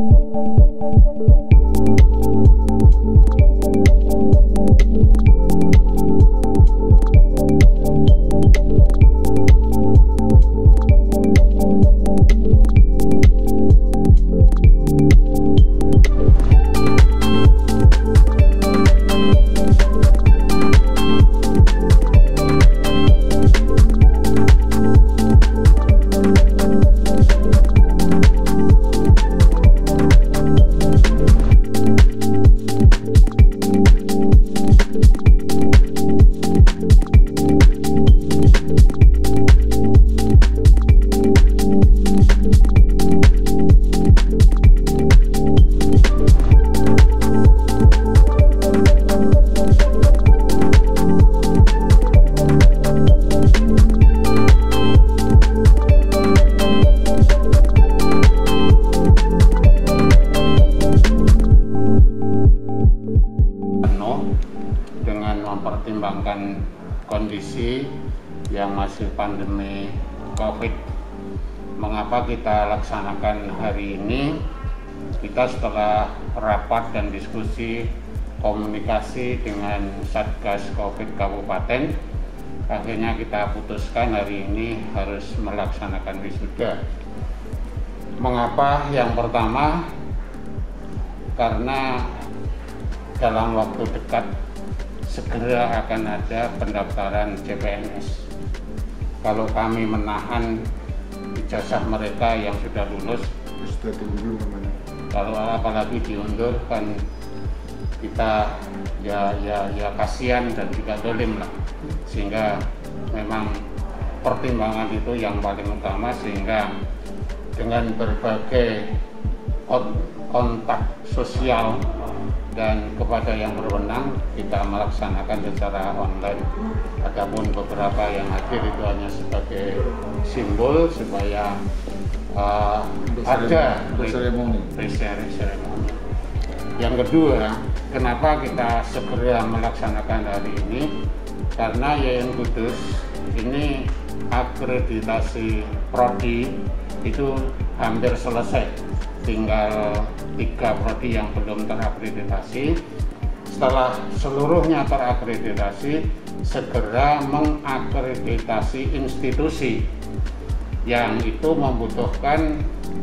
Mempertimbangkan kondisi yang masih pandemi COVID. Mengapa kita laksanakan hari ini? Kita setelah rapat dan diskusi komunikasi dengan Satgas COVID Kabupaten, akhirnya kita putuskan hari ini harus melaksanakan wisuda. Mengapa? Yang pertama, karena dalam waktu dekat segera akan ada pendaftaran CPNS. Kalau kami menahan ijazah mereka yang sudah lulus, sudah diundur namanya. Kalau apalagi diundur kan kita ya kasihan dan juga dolim lah. Sehingga memang pertimbangan itu yang paling utama, sehingga dengan berbagai kontak sosial dan kepada yang berwenang kita melaksanakan secara online. Adapun beberapa yang hadir itu hanya sebagai simbol supaya ada seremoni. Yang kedua, kenapa kita segera melaksanakan hari ini? Karena Yayan Kudus ini akreditasi prodi itu hampir selesai. Tinggal 3 prodi yang belum terakreditasi. Setelah seluruhnya terakreditasi, segera mengakreditasi institusi yang itu membutuhkan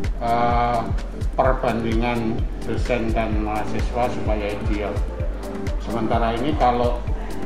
perbandingan dosen dan mahasiswa supaya ideal. Sementara ini kalau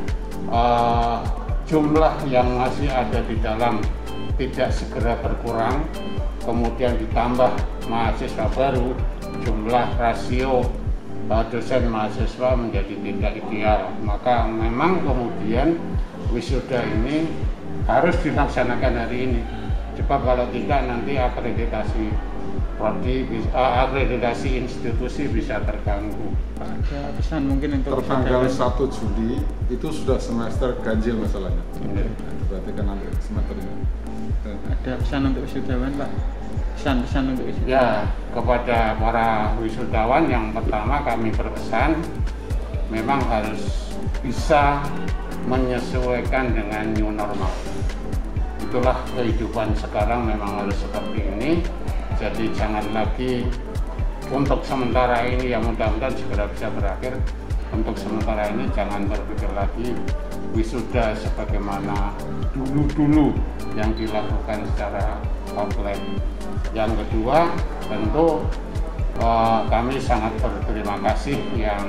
jumlah yang masih ada di dalam tidak segera berkurang, kemudian ditambah mahasiswa baru, jumlah rasio dosen mahasiswa menjadi tidak ideal. Maka memang kemudian wisuda ini harus dilaksanakan hari ini. Sebab kalau tidak nanti akreditasi prodi, akreditasi institusi bisa terganggu. Ada pesan mungkin untuk tertanggal 1 Juli itu sudah semester ganjil masalahnya. Berarti kan nanti semesternya. Ada pesan untuk wisudawan, Pak? Pesan-pesan untuk wisudawan? Ya, kepada para wisudawan yang pertama kami berpesan memang harus bisa menyesuaikan dengan new normal. Itulah kehidupan sekarang, memang harus seperti ini. Jadi jangan lagi untuk sementara ini, yang mudah-mudahan segera bisa berakhir. Untuk sementara ini jangan berpikir lagi wisuda sebagaimana dulu-dulu yang dilakukan secara offline. Yang kedua, tentu kami sangat berterima kasih yang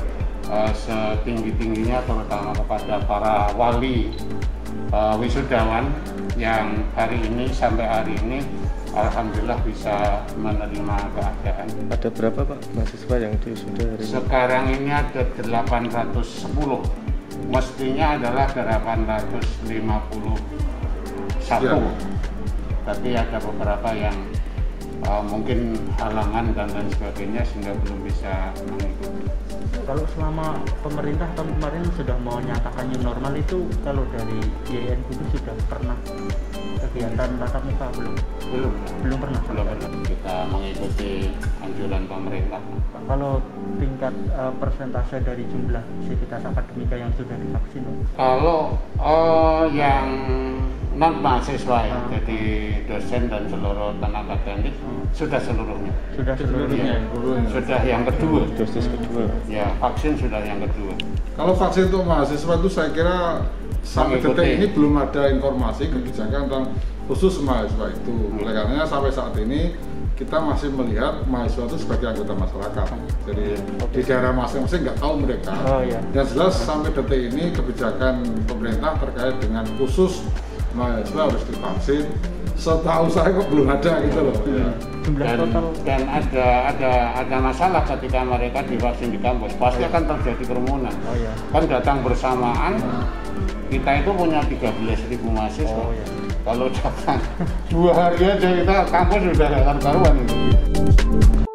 setinggi-tingginya terutama kepada para wali wisudawan yang hari ini sampai hari ini alhamdulillah bisa menerima keadaan. Ada berapa Pak mahasiswa yang diwisuda hari ini? Sekarang ini ada 810, mestinya adalah 851, ya. Tapi ada beberapa yang mungkin halangan dan lain sebagainya sehingga belum bisa mengikuti. Kalau selama pemerintah tahun kemarin sudah mau nyatakan new normal itu, kalau dari Yayan Kudus sudah pernah kegiatan tatap muka belum pernah. Kita mengikuti anjuran pemerintah. Kalau tingkat persentase dari jumlah sivitas akademika yang sudah divaksin? Kalau yang non mahasiswa ya, jadi dosen dan seluruh tenaga teknik sudah seluruhnya. Sudah seluruhnya. Sudah yang kedua. Dosis kedua. Ya, vaksin sudah yang kedua. Kalau vaksin untuk mahasiswa itu saya kira sampai detik ini belum ada informasi kebijakan tentang khusus mahasiswa itu. Oleh karenanya sampai saat ini kita masih melihat mahasiswa itu sebagai anggota masyarakat. Jadi di daerah masing-masing nggak tahu mereka. Dan jelas sampai detik ini kebijakan pemerintah terkait dengan khusus mahasiswa harus divaksin. Setahu saya kok belum ada gitu loh. Dan ada masalah ketika mereka divaksin di kampus, pasti akan terjadi kerumunan. Kan datang bersamaan, kita itu punya 13.000 mahasiswa. Kalau datang 2 hari aja kita kampus sudah karuan itu.